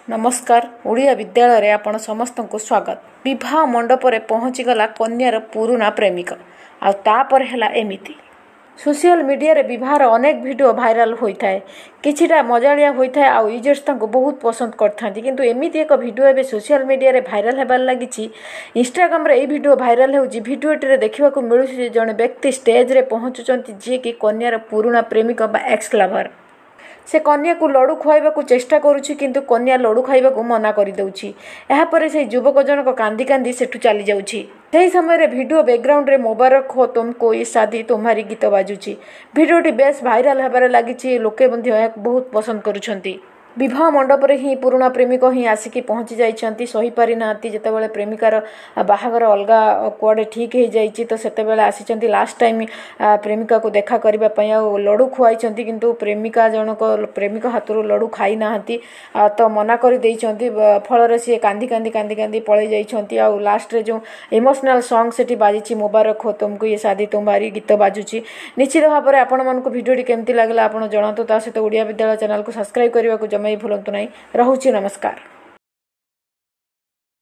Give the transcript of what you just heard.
नमस्कार। ओडिया विद्यालय रे आपण समस्त को स्वागत। विवाह मंडप रे पहुँची गला कन्यार पुराना प्रेमिक आ तापर हैला एमिति सोशल मीडिया रे विवाह अनेक वीडियो भाइराल होता है। किछिटा मजालिया होता है आउ यूजर्स तांको बहुत पसंद करथांती किंतु एमिति एक वीडियो एबे सोशल मीडिया रे भाइराल हेबार लागिछि। इंस्टाग्राम रे ए वीडियो भाइराल होउछि। वीडियोटी रे देखिबा को मिलुछि जने व्यक्ति स्टेज रे पहुँचुचंती जे कि कन्यार पुराना प्रेमिक बा एक्स लवर। से कन्या को लडू खुआइबा को चेष्टा करुछि किंतु कन्या लडू खाइबा को मना करि दउछि। एहा परे से युवक जनक कांदी कांदी सेठु चली जाउछि। ସେହି ସମୟରେ ଭିଡ଼ିଓ ବ୍ୟାକ୍ଗ୍ରାଉଣ୍ଡରେ ମୁବାରକ ହୋ ତୁମକୁ ଏ ଶାଦି ତୁମ୍ହାରି ଗୀତ ବାଜୁଛି। ଭିଡ଼ିଓଟି ବେଶ୍ ଭାଇରାଲ ହେବାରେ ଲାଗିଛି। ଲୋକେ ମଧ୍ୟ ଏହାକୁ ବହୁତ ପସନ୍ଦ କରୁଛନ୍ତି। विवाह मंडप रे ही पुराना प्रेमिक ही आसिकी पहुँची जाइछंती। सही पारि नांती जेतेबेले प्रेमिकार बाहागर अलगा कुआडे ठीक हो जाइछि तो सेतेबेले आसिछंती लास्ट टाइम प्रेमिका को देखा करबा पय आ लडू खुआइछंती किंतु प्रेमिका जनक प्रेमिक हातरू लडू खाई नाहंती तो मना करि दैछंती। फल रे से कांदी कांदी कांदी कांदी पळै जाइछंती आ लास्ट रे जो इमोशनल सॉन्ग सेठी बाजिछि मुबारक हो तुमको ये शादी तुम्हारी गीत बाजुछि। निश्चित भाव में आपण मानक वीडियोटी केमती लागला आपण जणातु। ता सहित ओडिया विद्यालय चैनल को सब्सक्राइब करने को जमा भूलंतु नहीं। रहुछि नमस्कार।